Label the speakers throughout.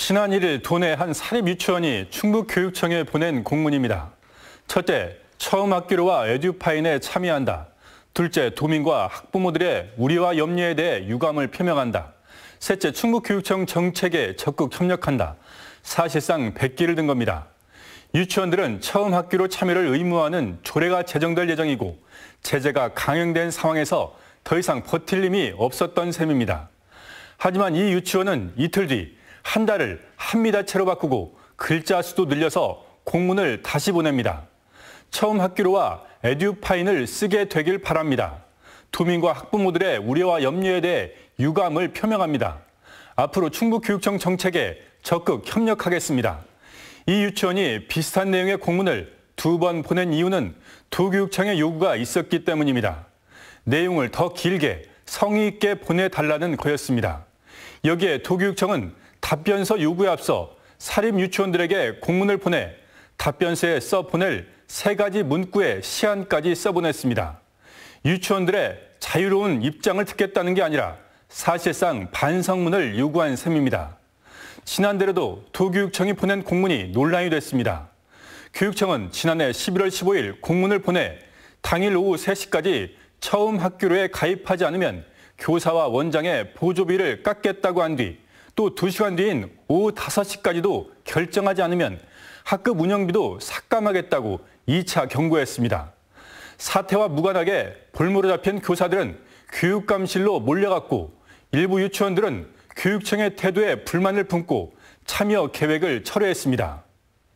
Speaker 1: 지난 1일 도내 한 사립유치원이 충북교육청에 보낸 공문입니다. 첫째, 처음 학기로와 에듀파인에 참여한다. 둘째, 도민과 학부모들의 우려와 염려에 대해 유감을 표명한다. 셋째, 충북교육청 정책에 적극 협력한다. 사실상 백기를 든 겁니다. 유치원들은 처음 학기로 참여를 의무화하는 조례가 제정될 예정이고 제재가 강행된 상황에서 더 이상 버틸 힘이 없었던 셈입니다. 하지만 이 유치원은 이틀 뒤 한 달을 한미다체로 바꾸고 글자 수도 늘려서 공문을 다시 보냅니다. 처음 학기로와 에듀파인을 쓰게 되길 바랍니다. 도민과 학부모들의 우려와 염려에 대해 유감을 표명합니다. 앞으로 충북교육청 정책에 적극 협력하겠습니다. 이 유치원이 비슷한 내용의 공문을 2번 보낸 이유는 도교육청의 요구가 있었기 때문입니다. 내용을 더 길게 성의 있게 보내달라는 거였습니다. 여기에 도교육청은 답변서 요구에 앞서 사립유치원들에게 공문을 보내 답변서에 써보낼 3가지 문구의 시안까지 써보냈습니다. 유치원들의 자유로운 입장을 듣겠다는 게 아니라 사실상 반성문을 요구한 셈입니다. 지난달에도 도교육청이 보낸 공문이 논란이 됐습니다. 교육청은 지난해 11월 15일 공문을 보내 당일 오후 3시까지 처음 학기로에 가입하지 않으면 교사와 원장의 보조비를 깎겠다고 한 뒤 또 2시간 뒤인 오후 5시까지도 결정하지 않으면 학급 운영비도 삭감하겠다고 2차 경고했습니다. 사태와 무관하게 볼모로 잡힌 교사들은 교육감실로 몰려갔고 일부 유치원들은 교육청의 태도에 불만을 품고 참여 계획을 철회했습니다.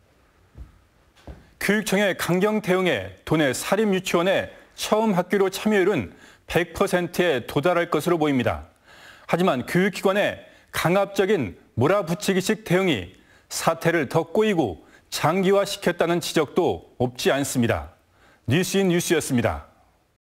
Speaker 1: 교육청의 강경 대응에 도내 사립유치원의 처음 학기로 참여율은 100%에 도달할 것으로 보입니다. 하지만 교육기관의 강압적인 몰아붙이기식 대응이 사태를 더 꼬이고 장기화시켰다는 지적도 없지 않습니다. 뉴스인 뉴스였습니다.